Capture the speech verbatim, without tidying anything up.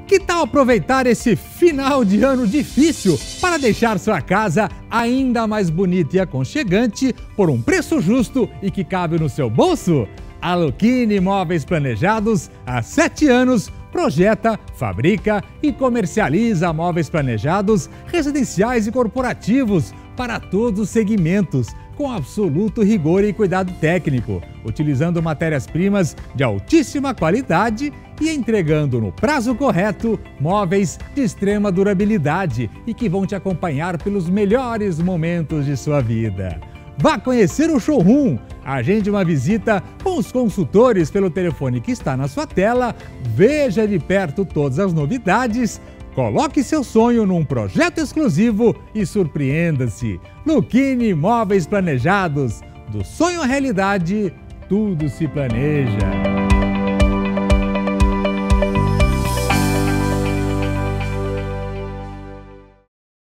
Que tal aproveitar esse final de ano difícil para deixar sua casa ainda mais bonita e aconchegante por um preço justo e que cabe no seu bolso? A Lucchini Móveis Planejados, há sete anos, projeta, fabrica e comercializa móveis planejados, residenciais e corporativos para todos os segmentos, com absoluto rigor e cuidado técnico, utilizando matérias-primas de altíssima qualidade e entregando no prazo correto móveis de extrema durabilidade e que vão te acompanhar pelos melhores momentos de sua vida. Vá conhecer o showroom, agende uma visita com os consultores pelo telefone que está na sua tela, veja de perto todas as novidades, coloque seu sonho num projeto exclusivo e surpreenda-se. Lucchini Móveis Planejados, do sonho à realidade, tudo se planeja.